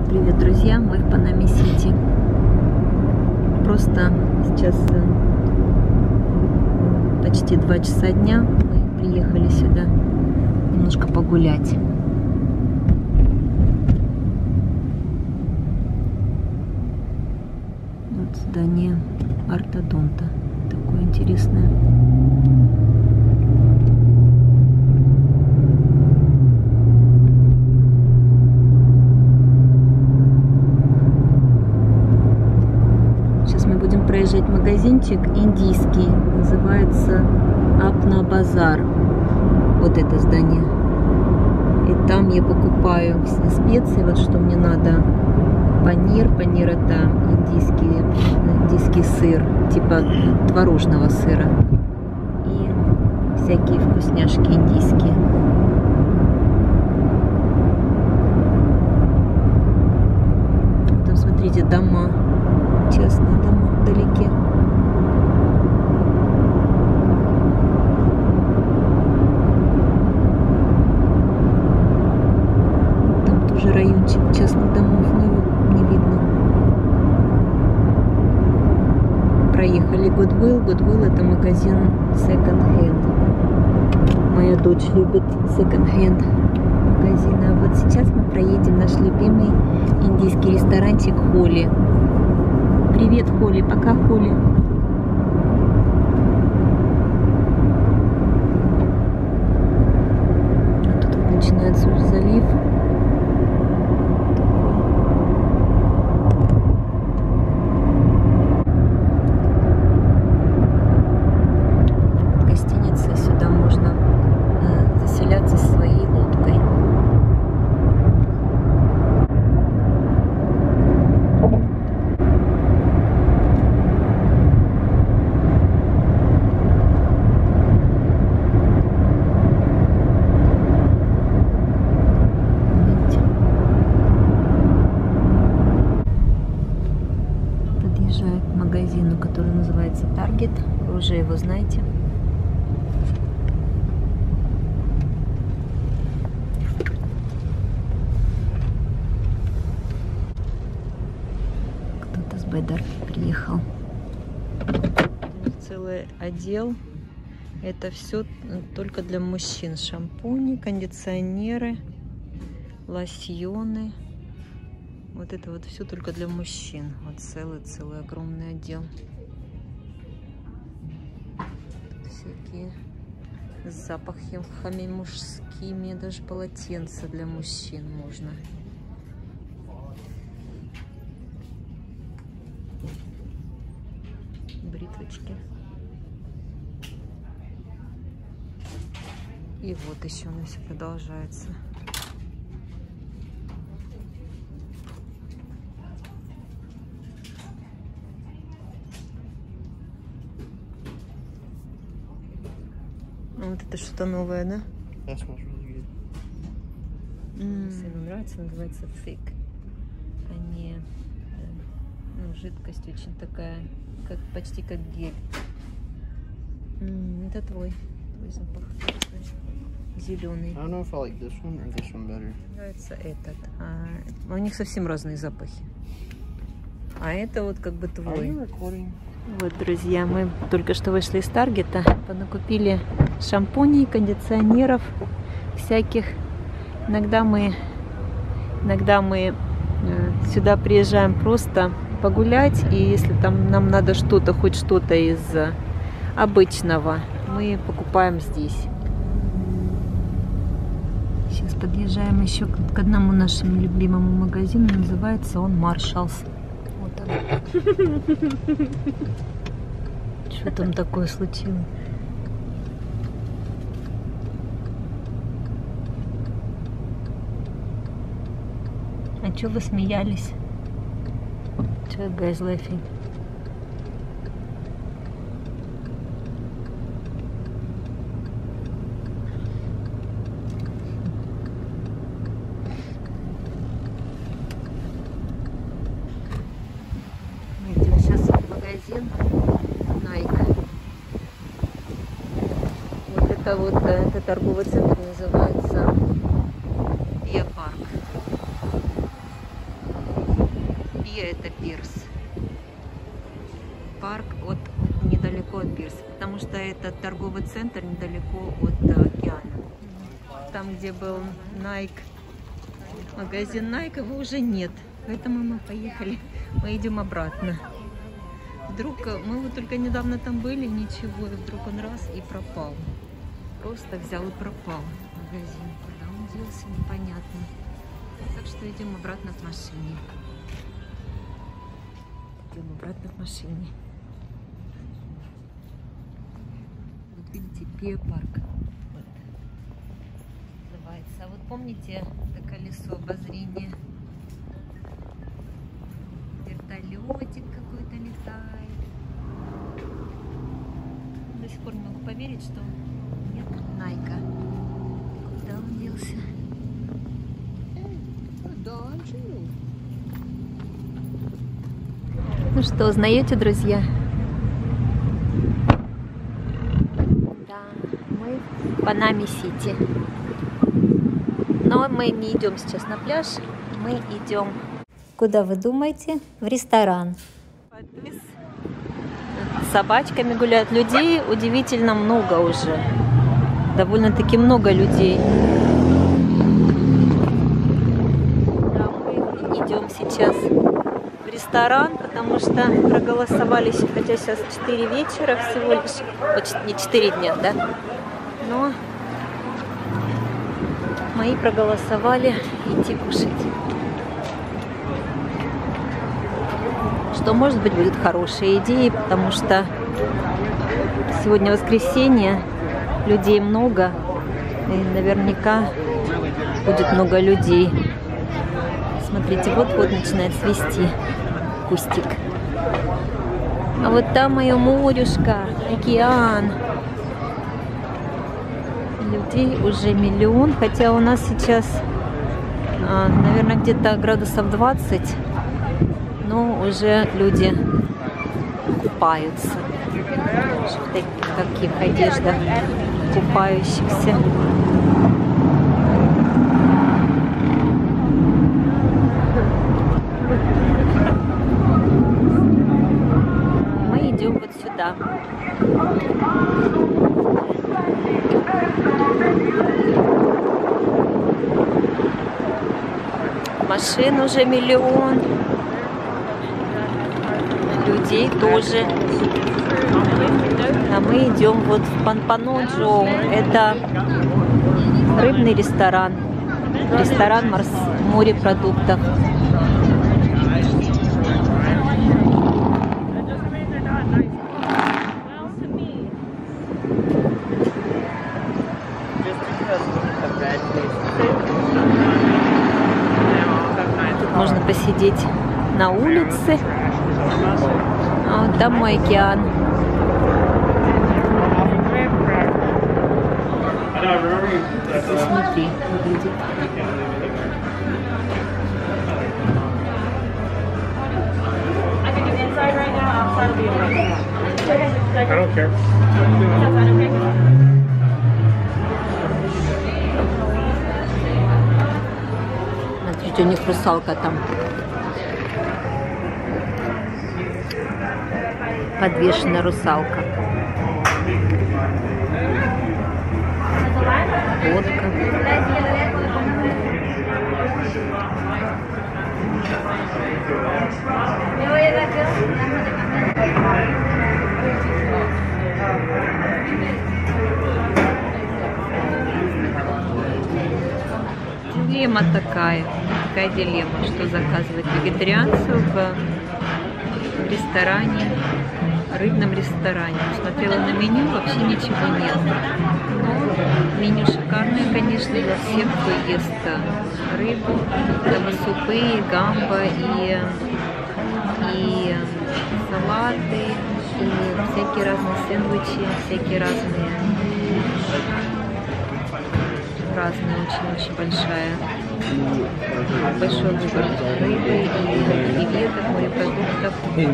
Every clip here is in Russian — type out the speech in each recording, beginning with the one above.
Привет, друзья! Мы в Панаме-Сити. Просто сейчас почти 2 часа дня. Мы приехали сюда немножко погулять. Вот здание ортодонта. Такое интересное. Проезжать магазинчик индийский, называется Апна Базар. Вот это здание. И там я покупаю все специи, вот что мне надо. Панир это индийский сыр, типа творожного сыра. И всякие вкусняшки индийские. Там смотрите, дома, частные дома вдалеке. Там тоже райончик частных домов, но не видно. Проехали Goodwill. Goodwill — это магазин second-hand. Моя дочь любит second-hand магазины. А вот сейчас мы проедем в наш любимый индийский ресторанчик Холли. Привет, Холли. Пока, Холли. А тут вот начинается уже залив. Гостиница, сюда можно заселяться своей лодкой. К магазину, который называется Target. Вы уже его знаете. Кто-то с байдарки приехал. Целый отдел. Это все только для мужчин. Шампуни, кондиционеры, лосьоны. Вот это вот все только для мужчин. Вот целый огромный отдел. Тут всякие с запахами мужскими. Даже полотенца для мужчин можно. Бритвочки. И вот еще у нас все продолжается. Вот это что-то новое, да? Если ему нравится, называется thick. Они, жидкость очень такая, почти как гель. Это твой запах. Зеленый. Нравится этот. У них совсем разные запахи. А это вот как бы твой. Вот, друзья, мы только что вышли из Таргета, понакупили шампуней, кондиционеров всяких. Иногда мы сюда приезжаем просто погулять, и если там нам надо что-то, хоть что-то из обычного, мы покупаем здесь. Сейчас подъезжаем еще к одному нашему любимому магазину, называется он Marshalls. Что там такое случилось? А что вы смеялись? Что guys laughing? Nike. Вот это торговый центр называется Япарк. где это пирс. Парк недалеко от пирса, потому что это торговый центр недалеко от океана. Там, где был Nike, магазин Nike, его уже нет. Поэтому мы поехали, мы идем обратно. Вдруг, мы вот только недавно там были, ничего, и вдруг он раз и пропал. Просто взял и пропал магазин. Куда он делся, непонятно. Так что идем обратно в машине. Идем обратно в машине. Вот видите, биопарк. Вот. Называется. А вот помните это колесо обозрения? Вертолетик какой-то летает. До сих пор не могу поверить, что нет Найка. Куда он делся? Ну что, узнаете, друзья? Да, мы в Панаме-Сити. Но мы не идем сейчас на пляж, мы идем... Куда вы думаете? В ресторан. С собачками гуляют. Людей удивительно много уже. Довольно-таки много людей. Да, мы идем сейчас в ресторан, потому что проголосовали, хотя сейчас 4 вечера всего лишь. Не 4 дня, да? Но мои проголосовали идти кушать. Что, может быть, будет хорошая идея, потому что сегодня воскресенье, людей много, и наверняка будет много людей. Смотрите, вот-вот начинает цвести кустик. А вот там мое морюшко, океан. Людей уже миллион, хотя у нас сейчас, наверное, где-то градусов 20. Но уже люди купаются. В таких одеждах купающихся. Мы идем вот сюда. Машин уже миллион. Людей тоже. А мы идем вот в Пампану-Джоу. Это рыбный ресторан. Ресторан морепродуктов. Тут можно посидеть на улице. А вот там мой океан. Смотри, выглядит. Смотрите, у них русалка там. Подвешена русалка. Лодка. Дилемма такая дилемма, что заказывать вегетарианцу в ресторане, рыбном ресторане. Смотрела на меню, вообще ничего нет. Но меню шикарное, конечно, для всех, кто ест рыбу. Там и супы, и гамбо, и салаты, и всякие разные сэндвичи, всякие разные, очень-очень большой выбор рыбы и креветок, морепродуктов.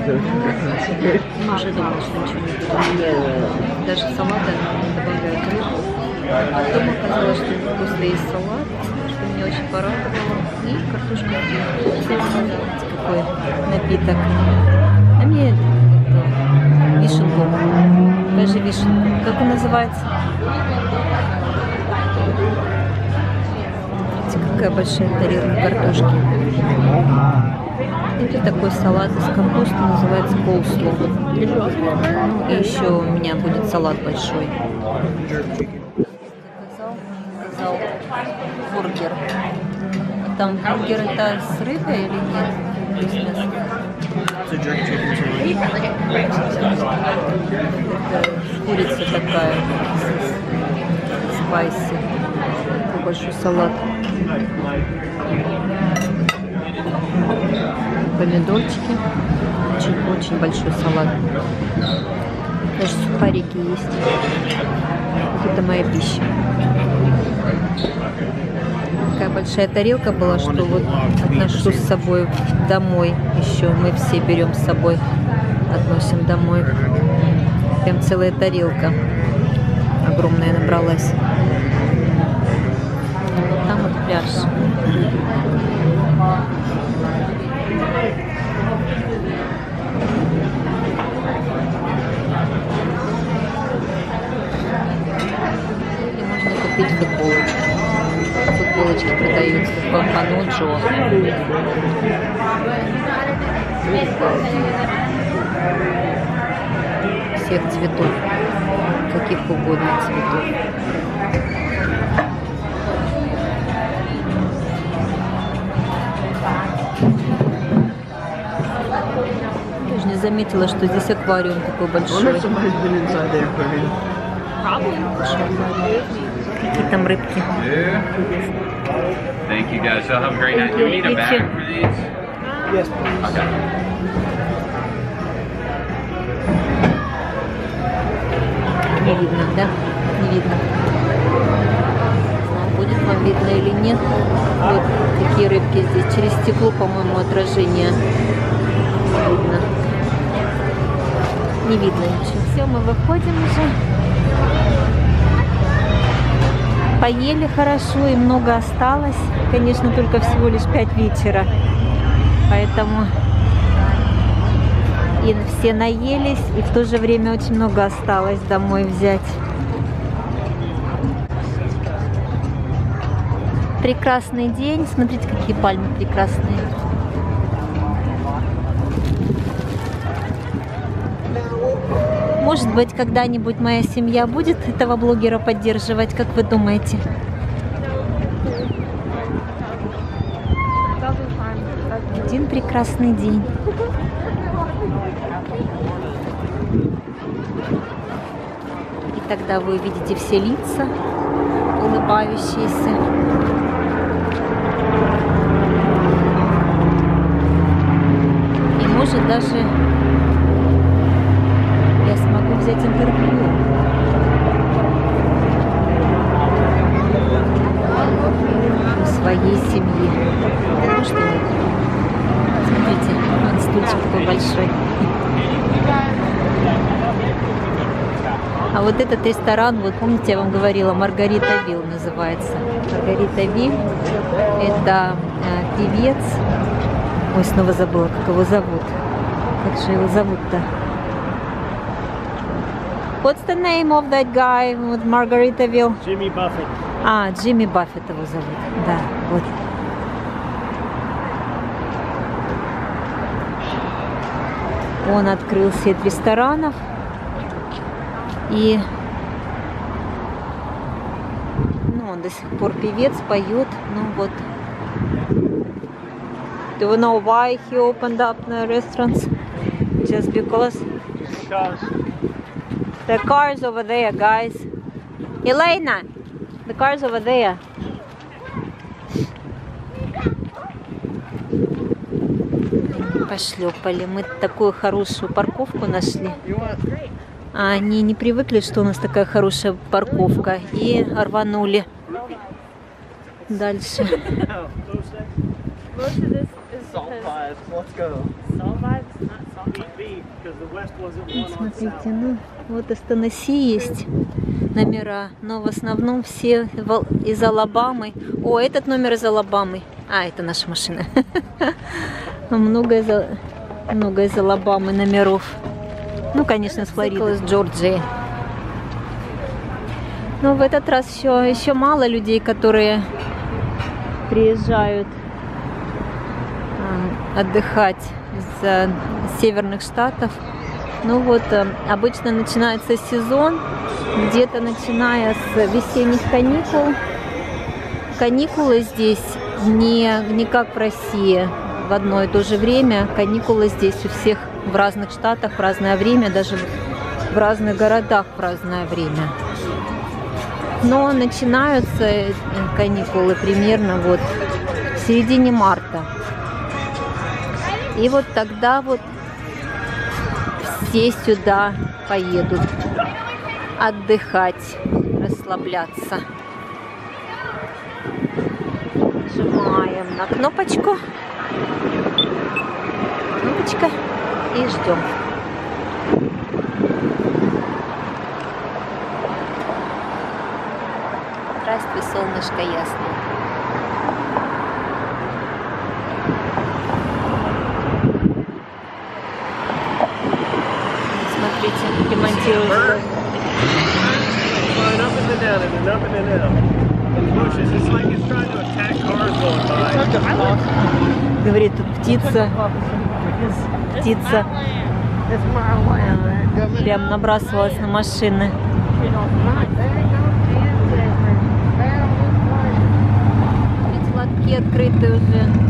Уже думала, что ничего не будет. Даже в салаты добавляют рыбу. А потом оказалось, что вкусно есть салат, что меня очень порадовало. И картошка фри. такой напиток. А мне вишенку. Даже вишенку. Как он называется? Смотрите, какая большая тарелка картошки. Это такой салат из капусты, называется коуслоу. Ну, и еще у меня будет салат большой. Заказал бургер. Там бургер это с рыбой или нет? Курица такая, спайси. Такой большой салат. Помидорчики. Очень большой салат. Даже сухарики есть. Вот это моя пища. Такая большая тарелка была, что вот отношу с собой домой. Еще мы все берем с собой, относим домой. Прям целая тарелка огромная набралась. Вот там вот пляж. И можно купить футболочку. Футболочки продаются в Пампануджо. Всех цветов, каких угодно цветов. Я не заметила, что здесь аквариум такой большой. Какие там рыбки. Thank you guys. Y'all have a great night. Do we need a bag for these? Yes, please. Okay. Не видно, да? Не видно. Будет вам видно или нет. Вот такие рыбки здесь. Через стекло, по-моему, отражение. Видно. Не видно ничего. Все, мы выходим уже. Поели хорошо и много осталось. Конечно, только всего лишь 5 вечера. Поэтому и все наелись, и в то же время очень много осталось домой взять. Прекрасный день. Смотрите, какие пальмы прекрасные. Может быть, когда-нибудь моя семья будет этого блогера поддерживать, как вы думаете? Один прекрасный день. И тогда вы увидите все лица, улыбающиеся. И может даже я смогу взять интервью. У своей семьи. Ну что, смотрите, он стульчик такой большой. А вот этот ресторан, вот помните, я вам говорила, Маргарита-Вилл называется. Маргарита-Вилл — это певец. Ой, снова забыла, как его зовут. Как же его зовут-то? What's the name of that guy with Margaritaville? Jimmy Buffett. А, Джимми Баффет его зовут. Да, вот. Он открыл сеть ресторанов. И ну, он до сих пор певец, поет. Ну вот. Do you know why he opened up the restaurants? Just because? The car's over there, guys. Elena, the car's over there. Пошлепали. Мы такую хорошую парковку нашли. А они не привыкли, что у нас такая хорошая парковка. И рванули дальше. Смотрите, ну вот Останаси есть номера, но в основном все из Алабамы. О, этот номер из Алабамы. А, это наша машина. Много из Алабамы номеров. Ну, конечно, с Флориды, с Джорджии. Но в этот раз еще мало людей, которые приезжают отдыхать из северных штатов. Ну вот, обычно начинается сезон, где-то начиная с весенних каникул. Каникулы здесь не как в России в одно и то же время. Каникулы здесь у всех в разных штатах в разное время, даже в разных городах в разное время. Но начинаются каникулы примерно вот в середине марта. И вот тогда вот все сюда поедут отдыхать, расслабляться. Нажимаем на кнопочку. Кнопочка. И ждем. Здравствуй, солнышко ясное. Смотрите, ремонтируют. Говорит, тут птица прям набрасывалась на машины. Ведь лотки открыты уже.